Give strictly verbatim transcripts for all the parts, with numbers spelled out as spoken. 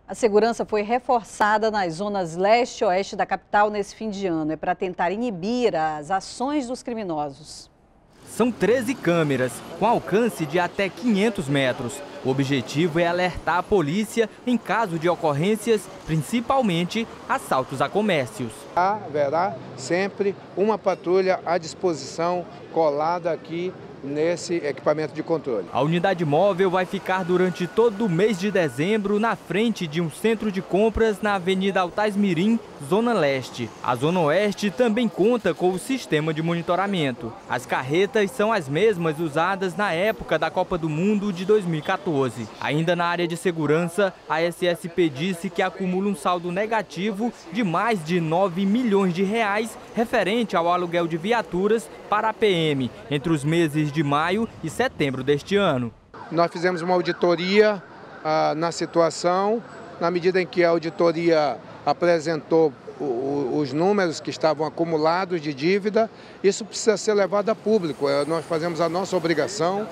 A segurança foi reforçada nas zonas leste e oeste da capital nesse fim de ano. É para tentar inibir as ações dos criminosos. São treze câmeras, com alcance de até quinhentos metros. O objetivo é alertar a polícia em caso de ocorrências, principalmente assaltos a comércios. Haverá sempre uma patrulha à disposição, colada aqui nesse equipamento de controle. A unidade móvel vai ficar durante todo o mês de dezembro na frente de um centro de compras na Avenida Altais Mirim, Zona Leste. A Zona Oeste também conta com o sistema de monitoramento. As carretas são as mesmas usadas na época da Copa do Mundo de dois mil e quatorze. Ainda na área de segurança, a S S P disse que acumula um saldo negativo de mais de nove milhões de reais referente ao aluguel de viaturas para a P M entre os meses de maio e setembro deste ano. Nós fizemos uma auditoria ah, na situação, na medida em que a auditoria apresentou o, o, os números que estavam acumulados de dívida, isso precisa ser levado a público, é, nós fazemos a nossa obrigação.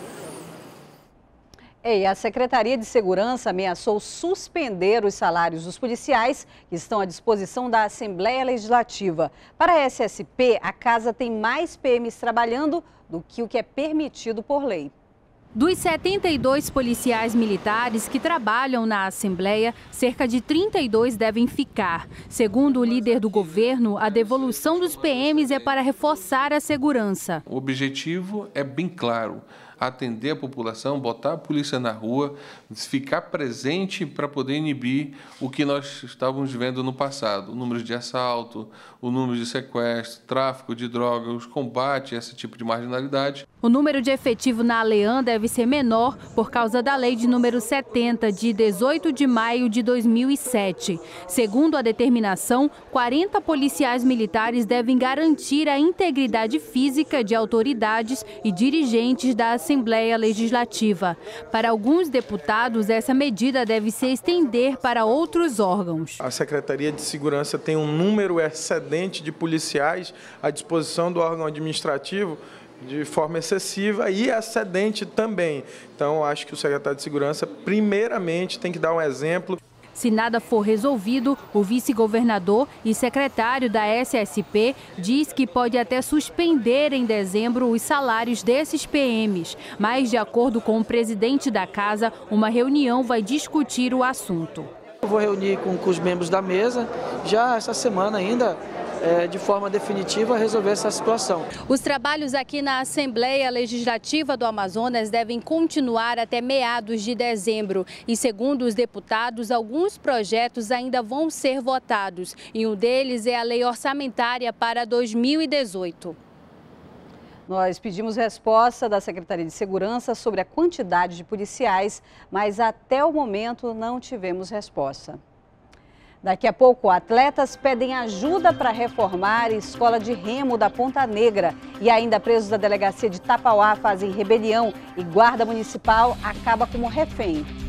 E a Secretaria de Segurança ameaçou suspender os salários dos policiais que estão à disposição da Assembleia Legislativa. Para a S S P, a casa tem mais P Ms trabalhando do que o que é permitido por lei. Dos setenta e dois policiais militares que trabalham na Assembleia, cerca de trinta e dois devem ficar. Segundo o líder do governo, a devolução dos P Ms é para reforçar a segurança. O objetivo é bem claro: atender a população, botar a polícia na rua, ficar presente para poder inibir o que nós estávamos vendo no passado. O número de assalto, o número de sequestro, tráfico de drogas, combate a esse tipo de marginalidade. O número de efetivo na Alean deve ser menor por causa da lei de número setenta, de dezoito de maio de dois mil e sete. Segundo a determinação, quarenta policiais militares devem garantir a integridade física de autoridades e dirigentes da Assembleia Legislativa. Para alguns deputados, essa medida deve se estender para outros órgãos. A Secretaria de Segurança tem um número excedente de policiais à disposição do órgão administrativo de forma excessiva e excedente também. Então, acho que o secretário de Segurança, primeiramente, tem que dar um exemplo. Se nada for resolvido, o vice-governador e secretário da S S P diz que pode até suspender em dezembro os salários desses P Ms. Mas, de acordo com o presidente da casa, uma reunião vai discutir o assunto. Eu vou reunir com, com os membros da mesa, já essa semana ainda, é, de forma definitiva, resolver essa situação. Os trabalhos aqui na Assembleia Legislativa do Amazonas devem continuar até meados de dezembro. E, segundo os deputados, alguns projetos ainda vão ser votados. E um deles é a Lei Orçamentária para dois mil e dezoito. Nós pedimos resposta da Secretaria de Segurança sobre a quantidade de policiais, mas até o momento não tivemos resposta. Daqui a pouco, atletas pedem ajuda para reformar a escola de remo da Ponta Negra. E ainda presos da delegacia de Tapauá fazem rebelião e guarda municipal acaba como refém.